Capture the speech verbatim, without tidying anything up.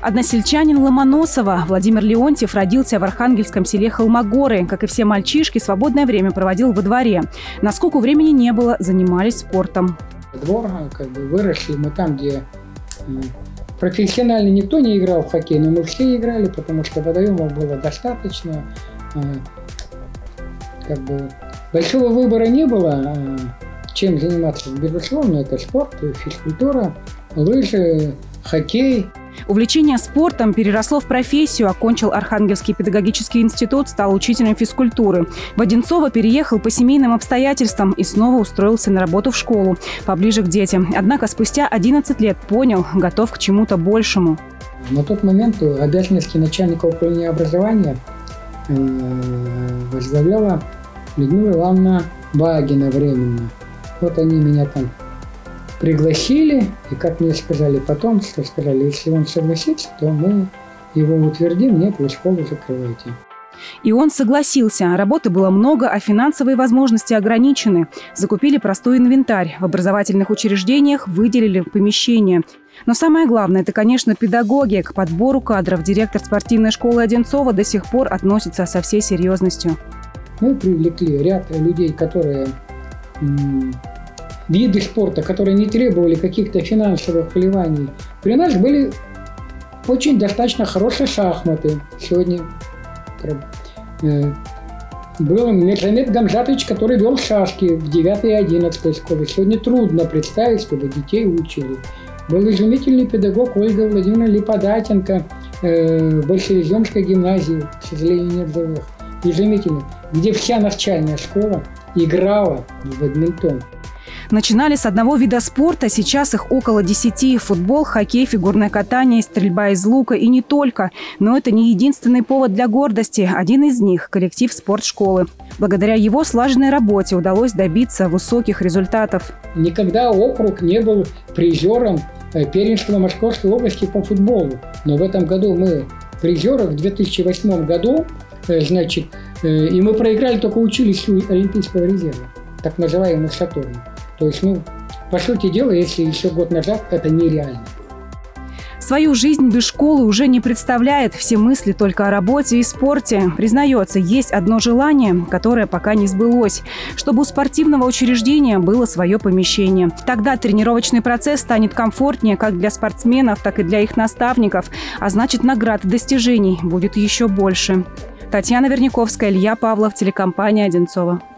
Односельчанин Ломоносова Владимир Леонтьев родился в архангельском селе Холмогоры. Как и все мальчишки, свободное время проводил во дворе. Насколько времени не было, занимались спортом. Двор, как бы выросли мы там, где профессионально никто не играл в хоккей, но мы все играли, потому что водоемов было достаточно. Как бы большого выбора не было, чем заниматься. Безусловно, это спорт, физкультура, лыжи, хоккей. Увлечение спортом переросло в профессию, окончил Архангельский педагогический институт, стал учителем физкультуры. В Одинцово переехал по семейным обстоятельствам и снова устроился на работу в школу, поближе к детям. Однако спустя одиннадцать лет понял, готов к чему-то большему. На тот момент обязанности начальника управления образования возглавляла Людмила Ивановна Багина временно. Вот они меня там пригласили, и, как мне сказали потом, что сказали, если он согласится, то мы его утвердим, нет, вы школу закрываете. И он согласился. Работы было много, а финансовые возможности ограничены. Закупили простой инвентарь. В образовательных учреждениях выделили помещение. Но самое главное – это, конечно, педагоги. К подбору кадров директор спортивной школы Одинцова до сих пор относится со всей серьезностью. Мы привлекли ряд людей, которые… виды спорта, которые не требовали каких-то финансовых вливаний. При нас были очень достаточно хорошие шахматы. Сегодня э, был Мирзамет Гамзатович, который вел шашки в девятой и одиннадцатой школе. Сегодня трудно представить, чтобы детей учили. Был изумительный педагог Ольга Владимировна Липодатенко э, в Большевиземской гимназии, к сожалению, нет живых. Изумительный, где вся начальная школа играла в бадминтон. Начинали с одного вида спорта, сейчас их около десяти. Футбол, хоккей, фигурное катание, стрельба из лука и не только. Но это не единственный повод для гордости. Один из них – коллектив спортшколы. Благодаря его слаженной работе удалось добиться высоких результатов. Никогда округ не был призером первенства Московской области по футболу. Но в этом году мы призеры в две тысячи восьмом году, значит, и мы проиграли только училищу Олимпийского резерва, так называемый «Сатурн». То есть, ну, по сути дела, если еще год назад, это нереально. Свою жизнь без школы уже не представляет. Все мысли только о работе и спорте. Признается, есть одно желание, которое пока не сбылось. Чтобы у спортивного учреждения было свое помещение. Тогда тренировочный процесс станет комфортнее как для спортсменов, так и для их наставников. А значит, наград и достижений будет еще больше. Татьяна Верняковская, Илья Павлов, телекомпания «Одинцово».